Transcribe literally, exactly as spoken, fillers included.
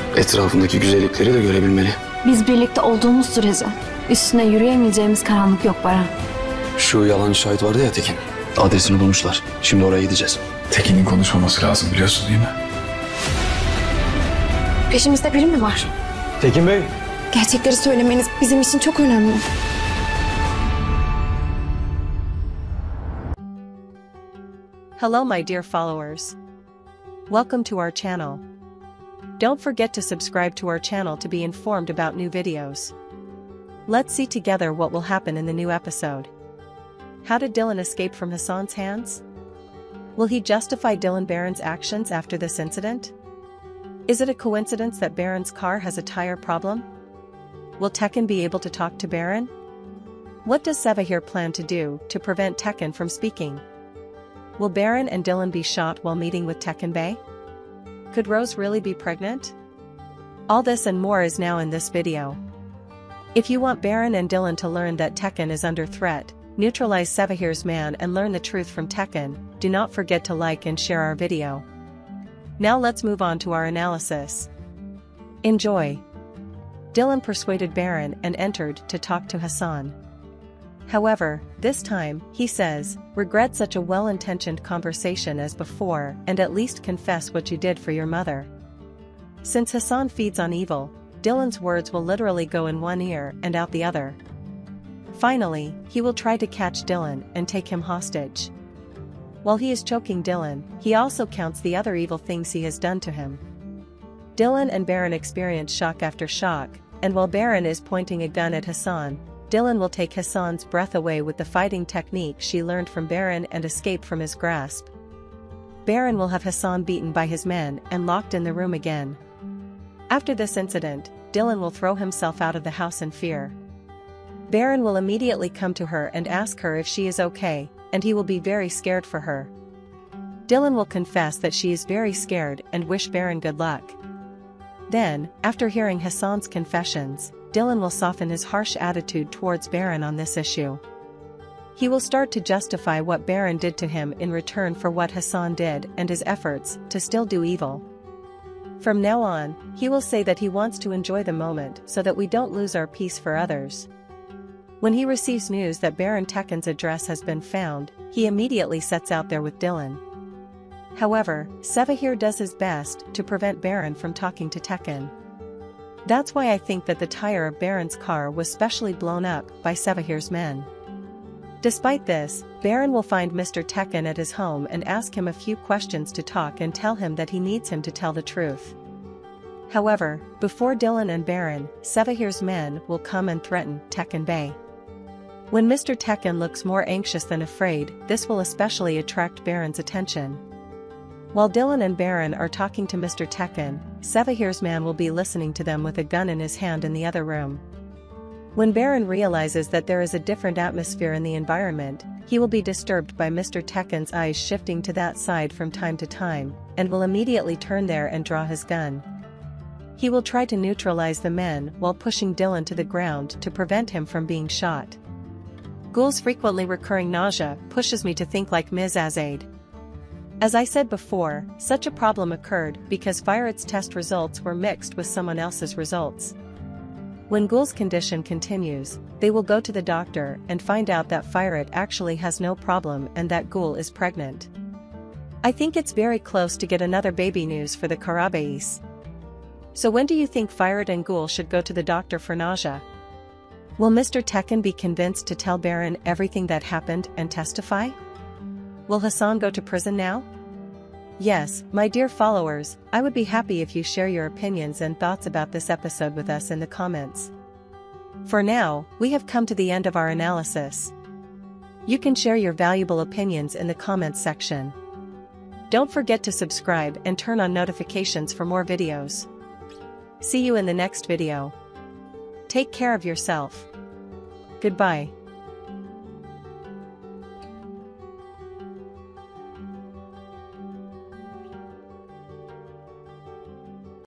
Etrafındaki güzellikleri de görebilmeli. Biz birlikte olduğumuz sürece üstüne yürüyemeyeceğimiz karanlık yok Baran. Şu yalan şahit vardı ya Tekin. Adresini bulmuşlar. Şimdi oraya gideceğiz. Tekin'in konuşmaması lazım, biliyorsun değil mi? Peşimizde biri mi var? Tekin Bey. Gerçekleri söylemeniz bizim için çok önemli. Hello my dear followers. Welcome to our channel. Don't forget to subscribe to our channel to be informed about new videos. Let's see together what will happen in the new episode. How did Dylan escape from Hassan's hands? Will he justify Dylan Baron's actions after this incident? Is it a coincidence that Baron's car has a tire problem? Will Tekin be able to talk to Baron? What does Sevahir plan to do to prevent Tekin from speaking? Will Baron and Dylan be shot while meeting with Tekin Bey? Could Rose really be pregnant? All this and more is now in this video. If you want Baron and Dylan to learn that Tekin is under threat, neutralize Sevahir's man and learn the truth from Tekin, do not forget to like and share our video. Now let's move on to our analysis. Enjoy. Dylan persuaded Baron and entered to talk to Hassan. However, this time, he says, regret such a well-intentioned conversation as before and at least confess what you did for your mother. Since Hassan feeds on evil, Dylan's words will literally go in one ear and out the other. Finally, he will try to catch Dylan and take him hostage. While he is choking Dylan, he also counts the other evil things he has done to him. Dylan and Baron experience shock after shock, and while Baron is pointing a gun at Hassan, Dylan will take Hassan's breath away with the fighting technique she learned from Baron and escape from his grasp. Baron will have Hassan beaten by his men and locked in the room again. After this incident, Dylan will throw himself out of the house in fear. Baron will immediately come to her and ask her if she is okay, and he will be very scared for her. Dylan will confess that she is very scared and wish Baron good luck. Then, after hearing Hassan's confessions, Dylan will soften his harsh attitude towards Baron on this issue. He will start to justify what Baron did to him in return for what Hassan did and his efforts to still do evil. From now on, he will say that he wants to enjoy the moment so that we don't lose our peace for others. When he receives news that Baron Tekin's address has been found, he immediately sets out there with Dylan. However, Sevahir does his best to prevent Baron from talking to Tekin. That's why I think that the tire of Baron's car was specially blown up by Sevahir's men. Despite this, Baron will find Mister Tekin at his home and ask him a few questions to talk and tell him that he needs him to tell the truth. However, before Dylan and Baron, Sevahir's men will come and threaten Tekin Bey. When Mister Tekin looks more anxious than afraid, this will especially attract Baron's attention. While Dylan and Baron are talking to Mister Tekin, Sevahir's man will be listening to them with a gun in his hand in the other room. When Baron realizes that there is a different atmosphere in the environment, he will be disturbed by Mister Tekin's eyes shifting to that side from time to time, and will immediately turn there and draw his gun. He will try to neutralize the men while pushing Dylan to the ground to prevent him from being shot. Ghul's frequently recurring nausea pushes me to think like Miz Azaid. As I said before, such a problem occurred because Firett's test results were mixed with someone else's results. When Ghul's condition continues, they will go to the doctor and find out that Firett actually has no problem and that Ghul is pregnant. I think it's very close to get another baby news for the Karabais. So when do you think Firett and Ghul should go to the doctor for nausea? Will Mister Tekin be convinced to tell Baron everything that happened and testify? Will Hassan go to prison now? Yes, my dear followers, I would be happy if you share your opinions and thoughts about this episode with us in the comments. For now, we have come to the end of our analysis. You can share your valuable opinions in the comments section. Don't forget to subscribe and turn on notifications for more videos. See you in the next video. Take care of yourself. Goodbye.